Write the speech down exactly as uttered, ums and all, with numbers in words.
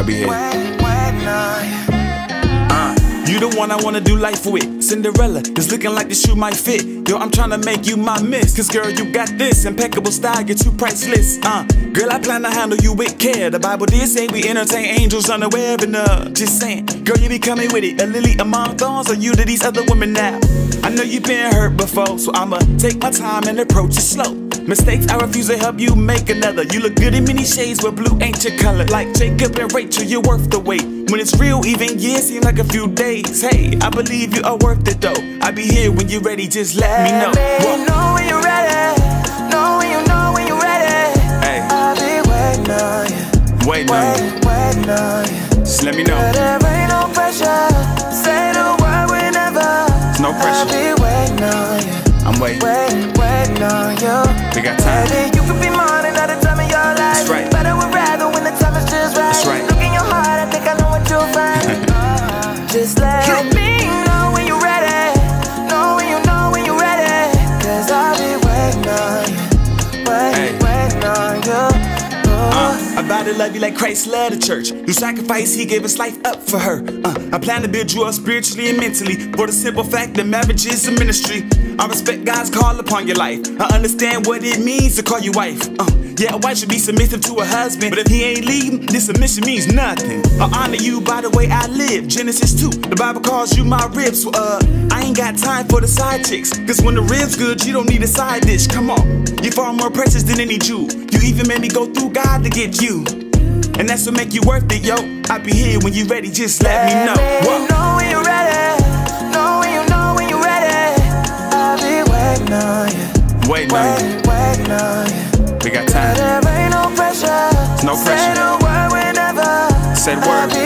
I'll be here. Uh, you the one I wanna do life with. Cinderella is looking like the shoe might fit. Yo, I'm tryna make you my miss. Cause girl, you got this impeccable style, you're too priceless. Uh, girl, I plan to handle you with care. The Bible did say we entertain angels unaware of enough. Just saying, girl, you be coming with it. A lily among thorns, or you to these other women now. I know you've been hurt before, so I'ma take my time and approach it slow. Mistakes, I refuse to help you make another. You look good in many shades, but blue ain't your color. Like Jacob and Rachel, you're worth the wait. When it's real, even years seem like a few days. Hey, I believe you are worth it though. I'll be here when you're ready, just let, let me know. Let me know when you're ready. Know when you know when you're ready. Hey, I'll be waiting on you. Waiting on you. Waiting on you. Just let me know. But there ain't no pressure. Say the word whenever. There's no pressure. I'll be waiting on you. I'm waiting. Waiting, waiting on you. We got time. Baby, you could be mine another time in your life. That's right. Better would rather when the time is just right. That's right. Look in your heart, I think I know what you'll find. Just let me know when you're ready. Know when you know when you're ready. Cause I'll be waiting on you. Waiting, hey. waiting on you. Uh, I vow to love you like Christ loved the church. Through sacrifice, he gave his life up for her. Uh, I plan to build you up spiritually and mentally. For the simple fact that marriage is a ministry. I respect God's call upon your life. I understand what it means to call you wife. Uh, yeah, a wife should be submissive to a husband. But if he ain't leading, this submission means nothing. I honor you by the way I live. Genesis two, the Bible calls you my ribs. So, uh, I ain't got time for the side chicks. Cause when the ribs good, you don't need a side dish. Come on, you're far more precious than any Jew. You even made me go through God to get you. And that's what make you worth it, yo. I'll be here when you're ready, just let, let me know. Whoa. Know when you're ready. Know when you know when you're ready. I'll be waiting on you. Waiting on you. Waiting on you. We got time. There ain't no pressure. There's no pressure. Say the word whenever. Say the word.